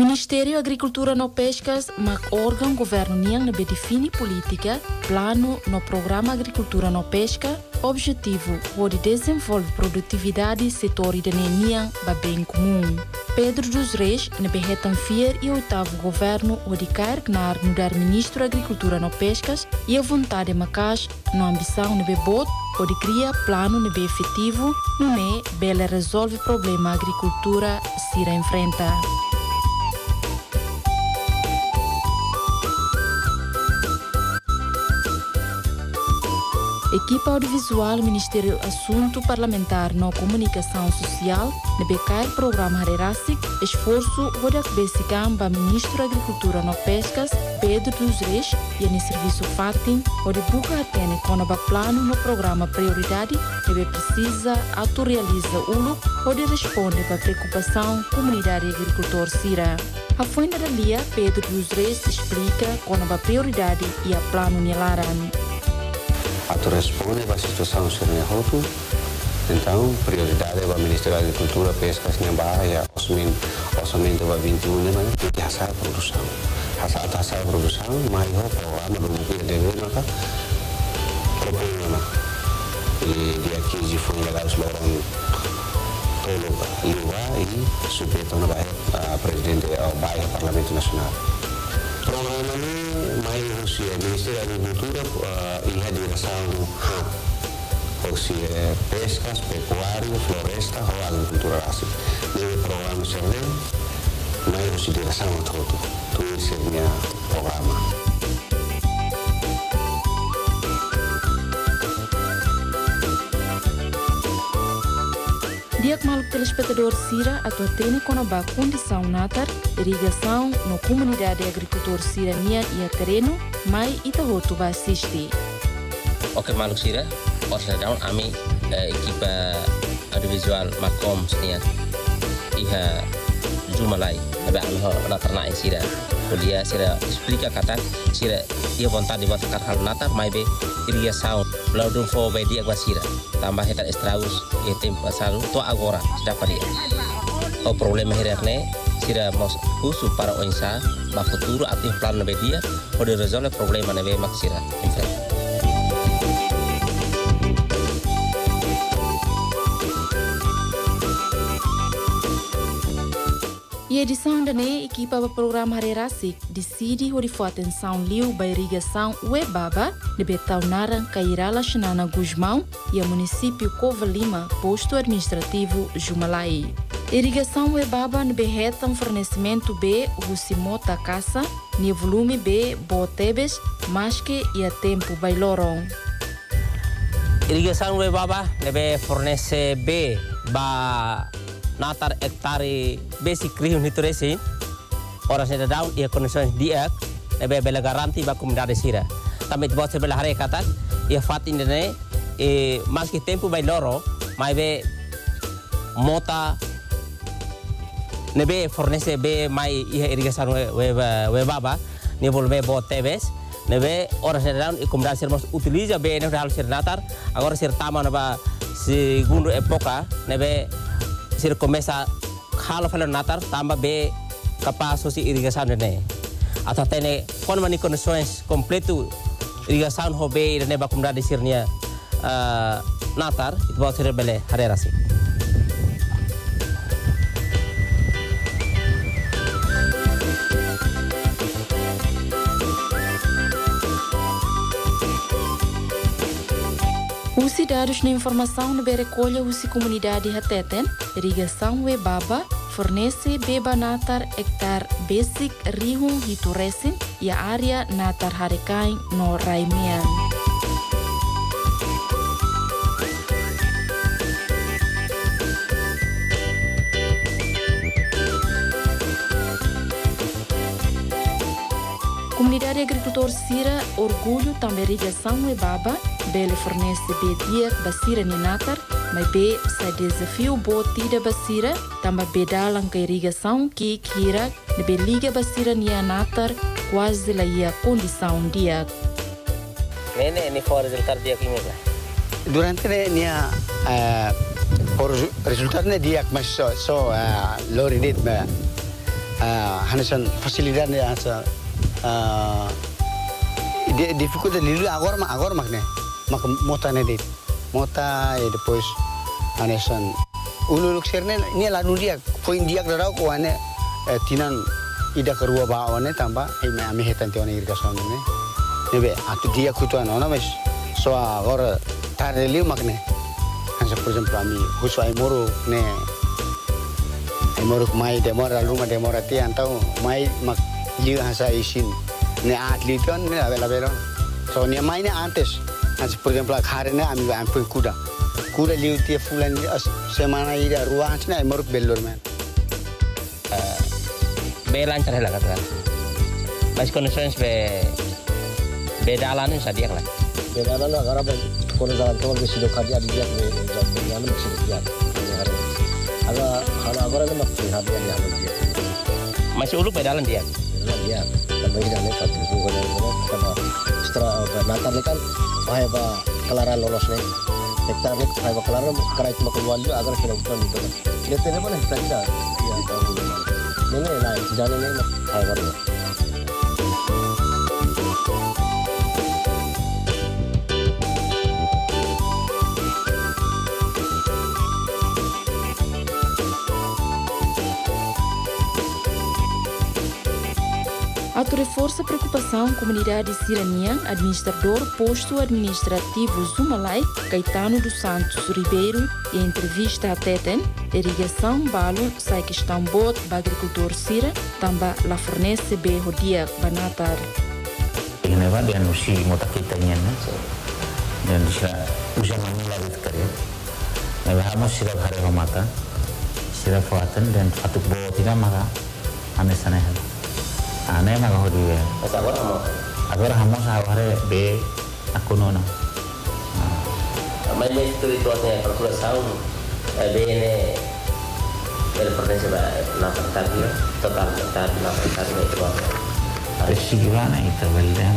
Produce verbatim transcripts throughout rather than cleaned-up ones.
Ministério Agricultura no Pescas, mas órgão governo niang nebe define política, plano no programa Agricultura no Pesca, objetivo onde desenvolve produtividade setor de niang ba bem comum. Pedro dos Reis nebe retam fier e oitavo governo onde quer gnar mudar ministro Agricultura no Pescas e a vontade macas no ambição nebe bot onde cria plano nebe efetivo, não é bela resolve problema agricultura se enfrenta. Equipa audiovisual Ministério Assunto Parlamentar no Comunicação Social de becar programa Harerasik, esforço rodak besikam ba Ministro Agricultura no Pescas, Pedro dos Reis, e no Serviço Fatim, onde buca atene com o plano no programa Prioridade, que precisa autorrealiza ulo, onde responde para a preocupação comunidade agricultor Sira. A fonte da Lia, Pedro dos Reis, explica com a prioridade e a plano Nilaran. Atau responde para a situação seria hotu, então prioridade para o Ministério da Agricultura, Pescas, Nhambaya, orçamento para vinte e um, mas tem hasil produção, hasil hasil produção, mais o programa do Ministério de Agricultura, programa e de aqui de fundo legal os barões todo liwa e sujeito na a presidente ao bairro Parlamento Nacional. Programa ini mai Rusia Ministério da Agricultura e a direção Rusia Pescas, Pecuário, Floresta ou Agricultura Básica. Nesse programa serve mai Rusia direção todo, tudo isso é programa. Dia que maluco telespectador Sira atua tene konoba condição natar, irrigação no comunidade agricultor Sira nia e a terreno, mai itahotu ba assiste. Oke maluco Sira, orsa down ami equipa audiovisual Makom senia iha Jumalai, tapi ami ho na ternak Sira. Kuliah Sira explica kata Sira ia vontade de botar hal natar mai be irrigação laudum fo be dia gua Sira. Tambah hetat estraus e tempo passado to agora sudah pada o problema hererne sira mos usu para onsa ba futuro atif plan na dia pode resolve problema na be maksira enfrente. E a edição da ne equipa do programa Harerasik decide onde for atenção liu ba irrigação Uebaba de Betau Naran Cairala Xanana Guzmão e a município Cova Lima, posto administrativo Jumalai. Irrigação Uebaba ne berretam fornecimento B Rusimota Casa, ne volume B Botebes, Masque e a tempo Bailoron. Irrigação Uebaba ne be fornece B ba natar hektare basic kriu nitresi orang seda daun ia condições dia nebe bela garanti ba comunidade Sira também te bota bela hare kata ia fatin dene e mais que tempo vai loro mas be mota nebe fornece be mai ia irrigação we we baba ne volve botebes nebe orang seda daun e comunidade Sira utiliza be ne hal Sira natar agora Sira tama na segundo época nebe Sira começa halo falo natar tambah be capaz sosi irrigação dene atau tene kon mani condições completo irrigação hobe dene ba comunidade Sirnia natar itu bawa Sira bele harerasi. Usi dados na informação no recolha usi comunidade hateten, irrigação Uebaba fornece beba natar hectare basic rihung hituresin e a área natar harekain no Raimian. Comunidade agricultor Sira orgulho também irrigação Uebaba bele fornece be dia basira ni natar, mas be sa desafio botida basira também be dalang ke irrigação que kira de be liga basira ni natar quase la ia condição dia. Nene ni for resultar dia kini lah. Durante ni por resultar ni dia mas so so loridit ba hanesan fasilitas ni asa de dificuldade lilu agora mak agora mak ne mak mota ne de mota e depois hanesan ululuk serne ni lalu dia poin dia kerau ko ane tinan ida kerua bawa ne tamba ime ame hetan tiwana irrigation ne nebe atu dia kutuan ona mes so agora tareli mak ne hansa por exemplo ami husu ai moro ne ai moro mai demora rumah demora ti antau mai mak liu hansa isin ne atleton ne avela velo so ne mai ne antes hansa por exemplo khare ne ami ampu kuda kuda liu ti fulan semana ida ruang sini ai moro bellor men be lancar lah katakan mas conditions be be dalan sadia lah be dalan agora be kono jalan tol be sido khadi adi dia be jalan masih dia aga hala agora ne mak hadi ani anu dia masih uluk be dalan dia dalan dia tapi jalan satu itu kono kono setelah natar kan bahaya ba kelaran lolos nih hektar nih bahaya ba kelaran karai cuma keluar juga agar sudah bukan itu dia tene mana hektar dah ya tahu ini lah jalan ini bahaya baru Atu reforça a preocupação comunidade Siranian, administrador posto administrativo Zumalai, Caetano dos Santos Ribeiro, e entrevista a Teten, irrigação balo, sai questão bot, agricultor Sira, também la fornece be rodia banatar. Ini va dia nusi mota kita nya na. Dan bisa usaha manula di kerja. Nah, hamos sira hari romata, sira fatan dan fatuk bo tidak maka ane sana hal. Ane maka hodi ya. Asa agora hamo. Agora hamos hari be aku nona. Mas itu itu asnya perkulasaun bene el pertenece la partida total total la partida itu apa. Resigurana itu belum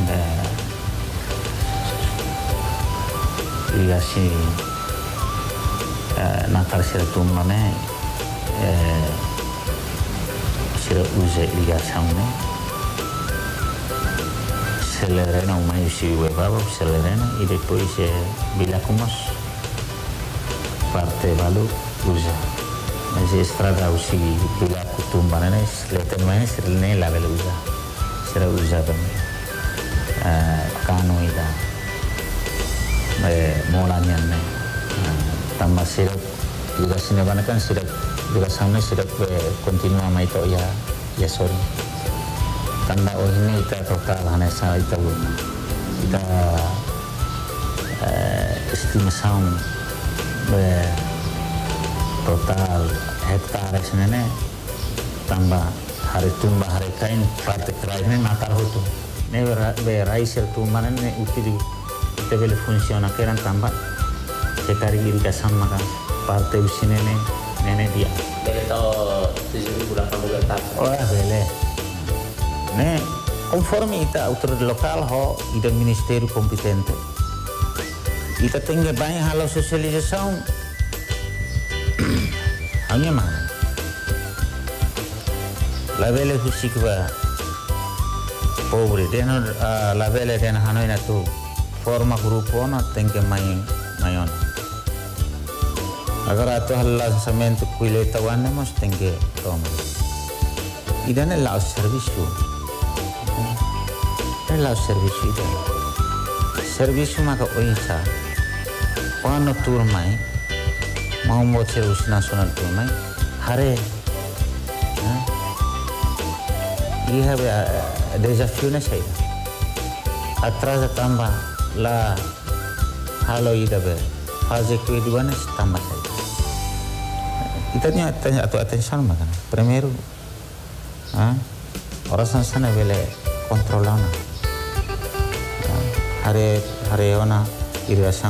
irigasi nakar sira tumane sira usa irrigação né selerena uma isi webaba selerena e depois bila kumos parte balu usa mas estrada usi bila kutumbana né seleten mais selene la bela usa sira usa bem kanu ida molanya né tambah sira juga sini bana kan sira juga samne sira continua mai to ya ya sorry tanda oh ini kita total hanya saya itu kita estimação be total hektar senene tambah hari tumba hari kain parte kraine natar hotu ne be raiser tumba ne utili kita bele funciona keran tambah sekari irrigation maka parte usine ne nene dia bele to tujuh ribu delapan puluh hektar oh bele né conforme ita autoridade local ho ida ministério competente ita tenga banyak hal sosialisação hanya mah la vele husikwa pobre dena la vele dena hanoi na tu forma grupo na tenga mai mayon agar atu hal lançamento kuile tawan mas tenga toma ida ne la serviço ela serviço ida serviço maka oisa quando turmai mau mau serviço nasional turmai hare e have desafio na saída atrás tambah la halo ida be fase kedua nas tambah saída kita nya tanya atau atenção maka primeiro ah orang sana bele controlando hari hari ona irrigação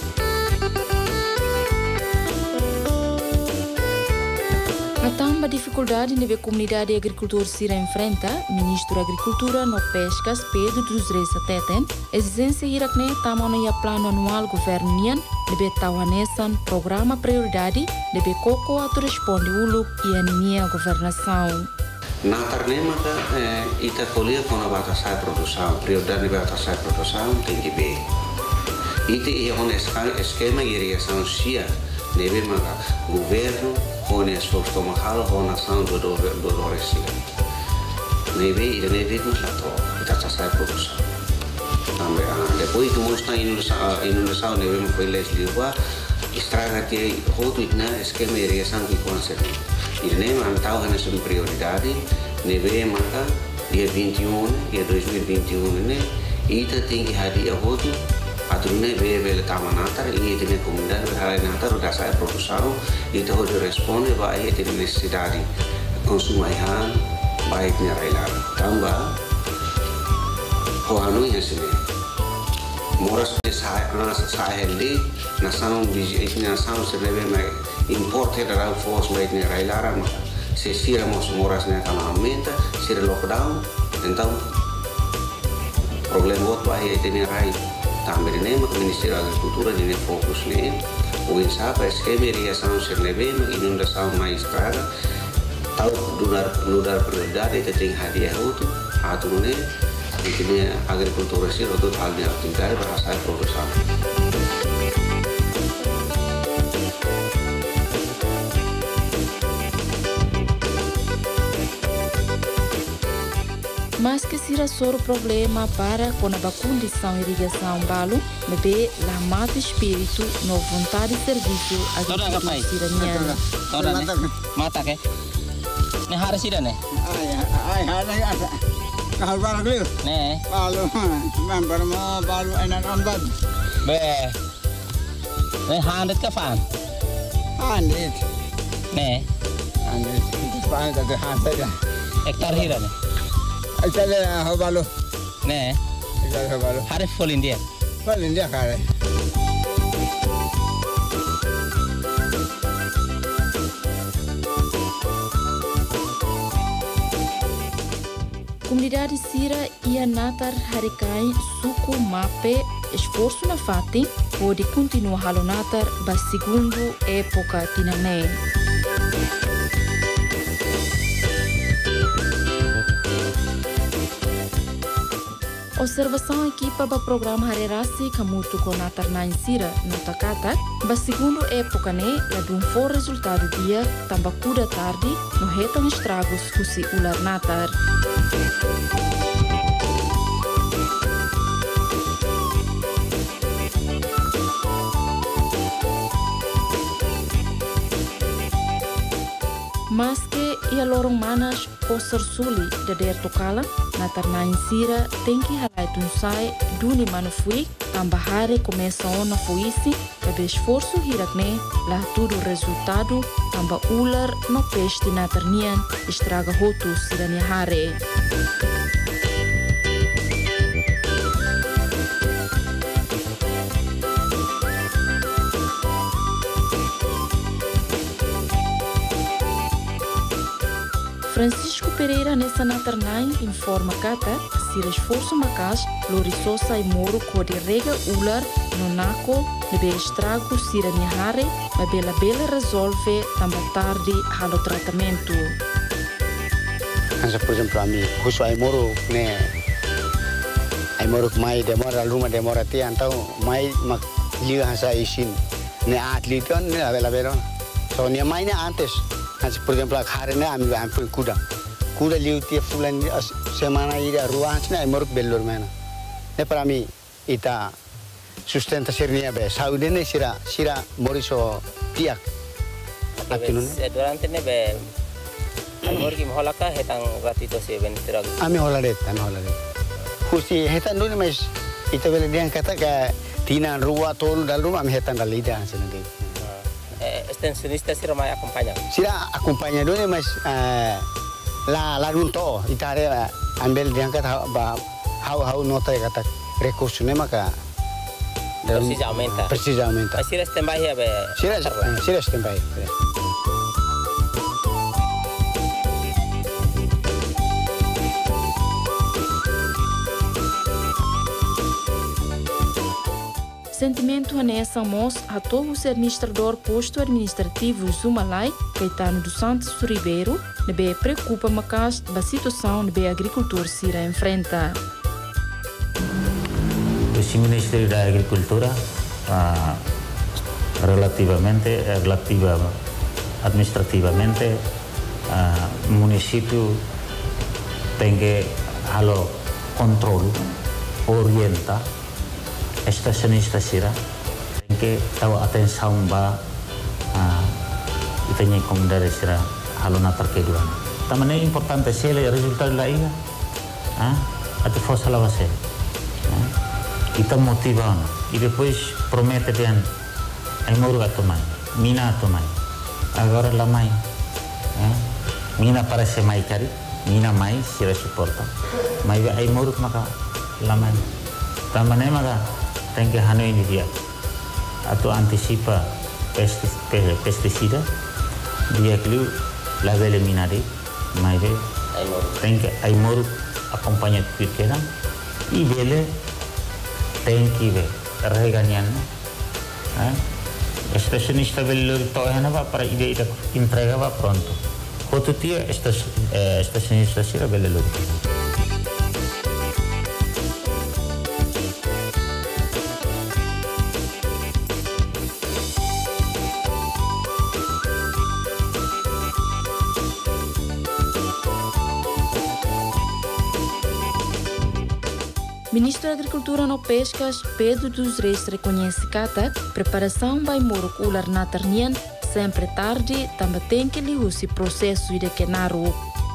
A tamba dificuldade que a comunidade agricultora Sira enfrenta, ministro da Agricultura no Pescas, Pedro dos Reis Ateten, exigência irakne tamano ya plano anual governo nian, debe tawanesan programa prioridade, debe koko atu responde uluk e anemia governação. Na tarnema eh, ita kolia kona batasai produção, prioridade batasai produção tem que ver. Ite ia on esquema irrigação sia, deve maka governo on esforço tomahalo on nação do do do do resia. Deve ir deve nos lato, ita tasai produção. Também depois tu mostra Indonesia Indonesia deve maka les liwa, estraga que rodo ina esquema irrigação que concerne. Ini mantau hanya sebagai prioridade, neve maka dia vinte e um, dia dois mil e vinte e um ini, ita tinggi hari ahotu, aturne be be taman natar, ini tinggi komunitas berhalai natar, udah saya produsau, ita hoje responde bahwa ita necessidade konsumahan baiknya railar, tambah hoanu yang sini, moras saya saya heli, nasaung biji itu nasaung sebenarnya mai importe da force baik ni railara maka se sira mos moras na kama aumenta sira lockdown então problema outro aí tem rai também nem o Ministério da Agricultura nem fokus nem o insapa esquema irrigação ser leve inundação mais estraga tahu lunar lunar prioridade itu tem hadiah itu aturune ini agrikultura sih untuk hal yang tinggal berasal produksi. Mas que será só o problema para quando a condição de irrigação balo, bebê lá mata espírito, no vontade de serviço agricultura siraniana. Toda ne? Mata ke? Ne hari sira ne? Ay, ay, hari ada. Kahal baru beli. Ne? Balu, member mo balu enak ambat. Be. Ne handet ke fan? Handet. Ne? Handet. Itu fan tadi handet. Hektar hira ne? Ita le hobalo. Ne? Ita le hobalo. Hari full India. Full India kare. Comunidade Sira ia natar harikai suku mape esforço na fatin pode continuar halo natar ba segundo época tinanei. Observação equipa ba programa Harerasi Kamutu com natar na insira no Takata, ba segundo época ne la dum for resultado dia tamba kuda tarde no retam estragos kusi ular natar. Mas que ia lorong manas posar suli da der tokala na tarna insira tem que halai tunsai duni manufui tambah hari começa ona fuisi cabe esforço hirakne lah tudo resultado tambah ular no peste na tarnian estraga hotu sirania hare. Francisco Pereira nessa naternai informa kata se esforço macas lorisosa e moro kode rega ular no naco de estrago sira nihare ma bela bela resolve tambah tarde halo tratamento. Asa por exemplo a mim, husu ai moro ne ai moro mai demora rumah demora ti antau mai mak liga hasa isin ne atleton ne bela bela so ne mai ne antes. Por exemplo, a carne a mim foi kuda. Kuda liu tia fulan semana ida ruang sini moruk belur mana. Ne para mim ita sustenta sernia be. Saudi ne sira sira moriso tiak. Aktinun. Durante ne be amor ki mohalaka hetang ratito se bentirag. Ami holaret, ami holaret. Kusi hetan dulu mas ita bela dia kata ke tinan ruwa tol dal rumah ami hetan dal ida sini deh. Extensionista sira mai acompanha. Sira acompanha dulu mas uh, la la runto itare ambil diangkat ba hau hau nota kata recurso ne maka precisa aumenta. Precisa aumenta. Sira standby ya be. Sira sira standby. Recentemente, a Nessa Mos atou o administrador posto administrativo Zumalai, Caetano dos Santos Ribeiro, que preocupa mais da situação que a agricultura se enfrenta. O Ministério da Agricultura, ah, relativamente, relativa, administrativamente, ah, o município tem que halo controle, orienta, estacionista sira, tem que tahu atenção ba, ah, itanya komdare sira halo na terkeduan. Tamane importante sih le resultado la iya, ah, atau fosa la base. Kita motiva e depois promete de ano ai morga tomai mina tomai agora la mai eh? Mina parece mai cari mina mai se suporta mai ai morga maka la mai tamane maka tem que hano ini dia atau antisipa pesticida dia kelu la vele minari mai de tem que ai morga acompanha pequena e vele tem que ver reganian eh estacionista velho tohana va para ide ida entrega va pronto outro dia estacionista sira velho. Ministro da Agricultura no Pescas, Pedro dos Reis, reconhece que a preparação vai morrer ular na ternian sempre tarde, também tem que lhe use processo de quenaro.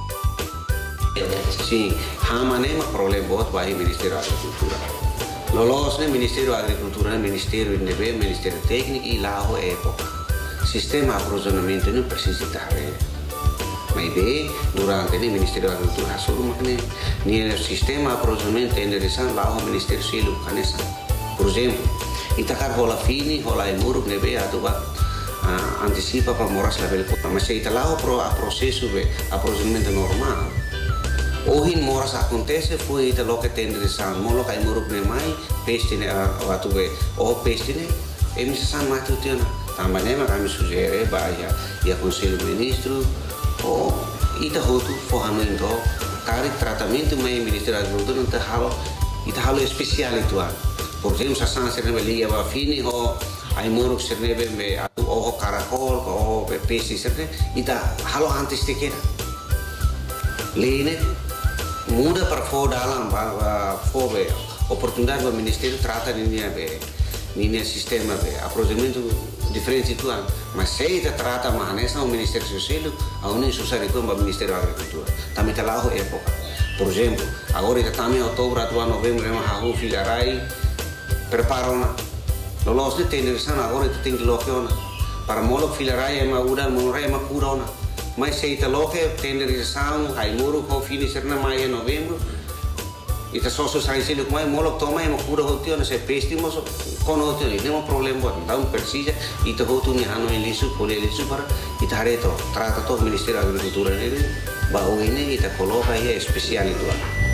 Sim, hama nem um problema bot vai Ministério da Agricultura. Lolos ne Ministério da Agricultura, Ministério de Neve, Ministério Técnico e lá o época. Sistema de aprovisionamento não precisa estar. Mas bem, durante o Ministério da Agricultura, a sua máquina, o sistema de aprovisionamento é endereçado lá ao Ministério Silo Canessa. Por exemplo, Itacar rola fini, rola emuro, que neve, atuba antecipa para morar se lavar o mas se ita lá o processo de aprovisionamento normal. Hoje moras acontece foi ita lo que tem endereçado, molo que emuro que mai, peste ne atuba ou peste ne, e me se san mate o tiana. Também mas kami sugere bahaya ia Conselho Ministro o ita hotu forrano então cari tratamento mais Ministério da Agricultura não tá halo ita halo especial itu an por exemplo sa san serve liga va fini o ai moro serve me o caracol o peixe serve ita halo antes de que lene muda para fora dalam para fora oportunidade do Ministério trata linha be linha sistema be aproximamento diferente itu an mas se ita trata mahanesa o Ministério Social a unin susari com o Ministério da Agricultura também tá lá o época por exemplo agora ita também outubro até novembro é uma hahu filarai preparam lolos de tenderisana agora ita tem que lokiona para molo filarai é uma udan monorai é uma curona mas se ita loke tenderisana ai muro com finisher na maio novembro ita só só sai selo mais molo toma é uma cura hotiona se pestimos com hotiona não é um problema bom então precisa ita hotiona hano em liso pole liso para ita hareto trata todo o Ministério da Agricultura nele baú ini ita coloca aí é especial itu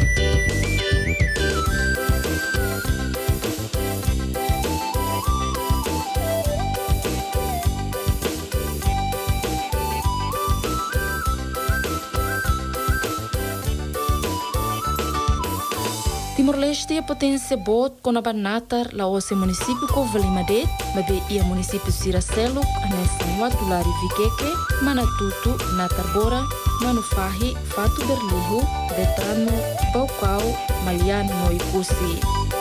Timor-Leste a potência bot com a banatar lá o seu município com Valimade, mas e o município Siracelo, nessa Muatulari Viqueque, Manatutu, Natarbora, Manufahi, Fatu Berlihu, Betrano, Baucau, Maliano no Ipusi.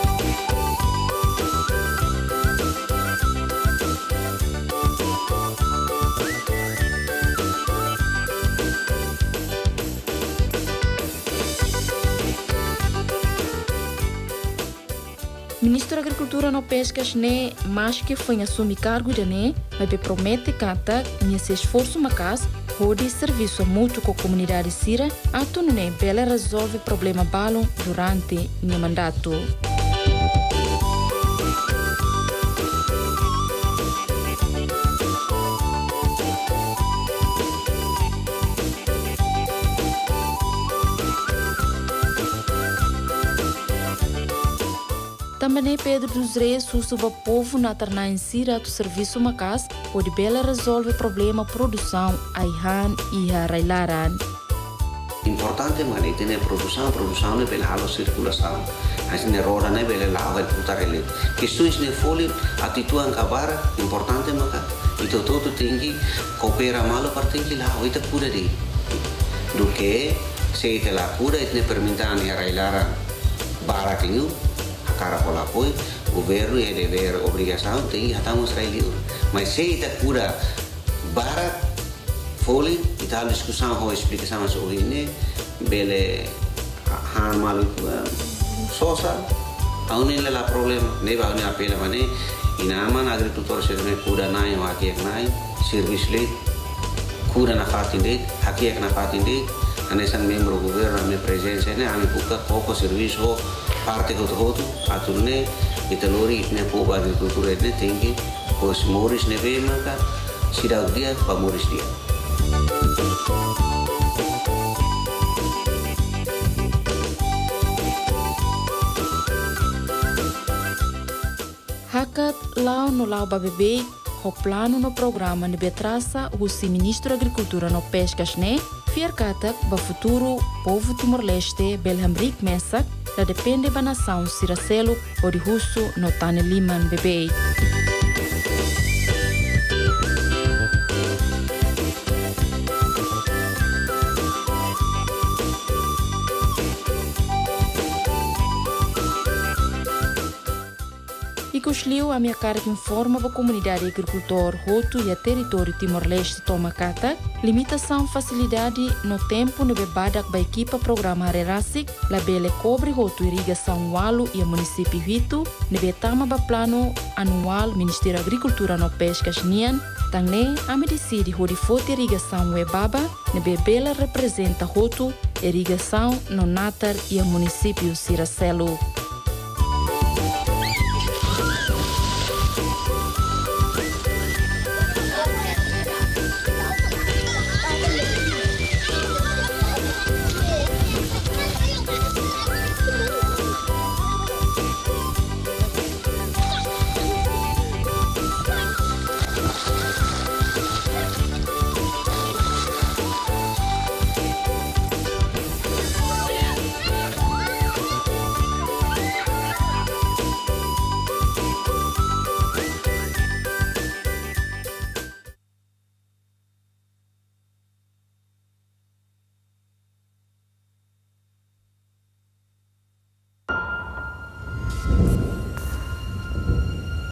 Ministro da Agricultura no Pescas ne mas que foi assumir cargo de ne, mas promete cata nesse esforço macas, pode serviço mútuo com a comunidade sira, ato ne bela resolve problema balão durante o mandato. Também Pedro dos Reis sussuba povo na tornar em Sira do serviço macas pode bela resolver problema produção aihan e a railaran. Importante mas ini tem produção, produção ne bela halo circulação. As ne roda ne bela lava e putar ele. Questões ne folha atitude cabara importante maka. Itu todo tem que cooperar malo para tem que lava itu pura di. Do que se itu lá pura itu ne permintaan ya railaran barakinho. Cara pola apoio, o governo é dever, obrigação, tem que estar mostrando. Mas se está cura bara, folha, e tal discussão ou explicação sobre isso, bele han malu sosa, aún não há problema, nem vai nem apela mané, e na man agricultor se também cura nai ou aqui é nai, serviço lei, cura na fatinde, aqui é na fatinde, anesan membro do governo, a minha presença, né, a minha buka pouco serviço parte do todo, a turne itu lori ne povo agricultura ne tinggi, pos moris ne be maka sidau dia pa moris dia. Hakat lau no lau babebe, o plano no programa ne betrasa o si ministro agricultura no pescas ne, fiar katak ba futuro povo Timor-Leste Belhamrik Mesak da depende da nação Siracelo ou de Russo no Tane Liman bebê. E Cosliu a minha cara que informa a comunidade agricultor Roto e a território Timor-Leste toma cata, limitação facilidade no tempo no bebadak ba equipa programa Arerasik, labele cobre Roto irrigação Walo e a município Vito, nebe tama ba plano anual Ministério Agricultura no Pescas Nian, tangne a me decide hori foto irrigação Webaba, nebe bela representa Roto irrigação no Natar e a município Siracelo.